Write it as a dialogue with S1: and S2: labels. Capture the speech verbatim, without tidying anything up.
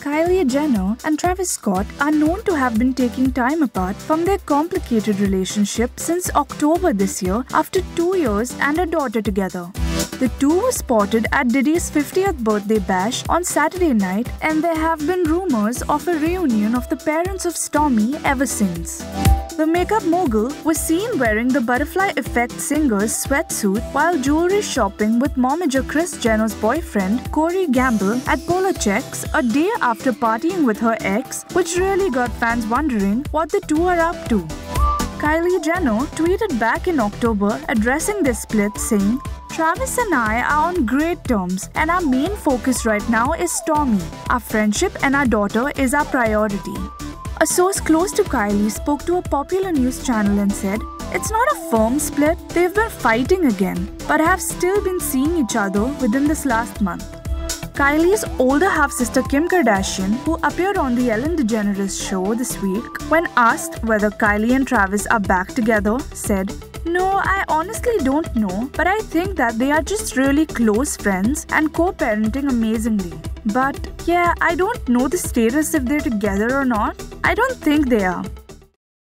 S1: Kylie Jenner and Travis Scott are known to have been taking time apart from their complicated relationship since October this year after two years and a daughter together. The two were spotted at Diddy's fiftieth birthday bash on Saturday night, and there have been rumors of a reunion of the parents of Stormi ever since. The makeup mogul was seen wearing the Butterfly Effect singer's sweatsuit while jewelry shopping with momager Kris Jenner's boyfriend Corey Gamble at Polocheck's a day after partying with her ex, which really got fans wondering what the two are up to. Kylie Jenner tweeted back in October addressing this split saying, "Travis and I are on great terms, and our main focus right now is Stormi. Our friendship and our daughter is our priority." A source close to Kylie spoke to a popular news channel and said, "It's not a firm split, they've been fighting again, but have still been seeing each other within this last month." Kylie's older half-sister Kim Kardashian, who appeared on the Ellen DeGeneres show this week, when asked whether Kylie and Travis are back together, said, "No, I honestly don't know, but I think that they are just really close friends and co-parenting amazingly. But yeah, I don't know the status if they're together or not. I don't think they are."